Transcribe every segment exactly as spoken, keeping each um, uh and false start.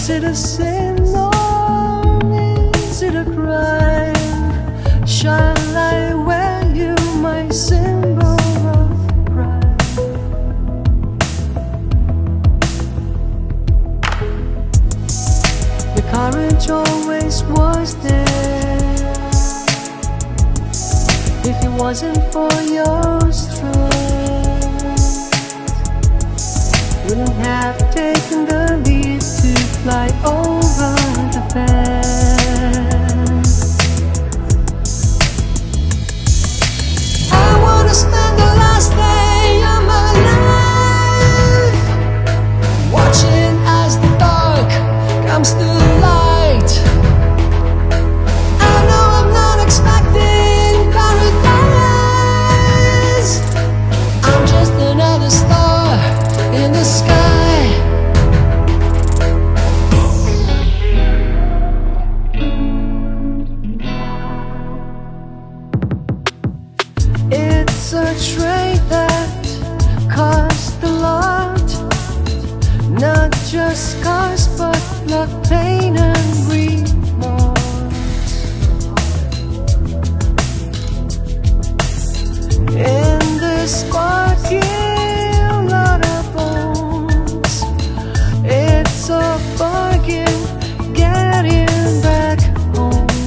Is it a sin or is it a crime? Shall I wear you my symbol of pride? The courage always was there. If it wasn't for your strength, wouldn't have taken the lead to fly over the fence. I wanna spend the last day of my life watching as the dark comes to light. I know I'm not expecting paradise. I'm just another star in the sky. It's a trait that cost a lot, not just scars but blood, pain and remorse. In this sparking lot of bones, it's a bargain getting back home.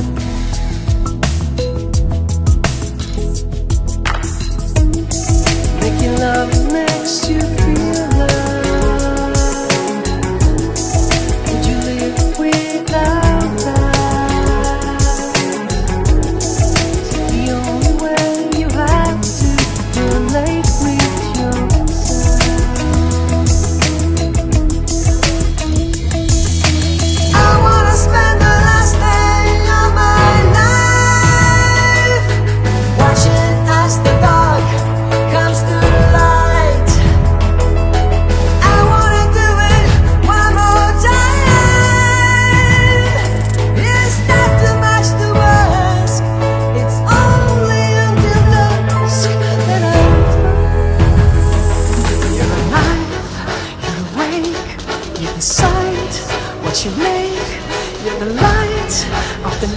Making love makes you feel love. Would you live without that? Is it the only way you have to relate with yourself? I wanna spend the last day of my life watching as the dark comes to light. I wanna do it one more time. Is that too much to ask? It's only until dusk that I find you're alive, you're awake, you decide what you make. You're the light of the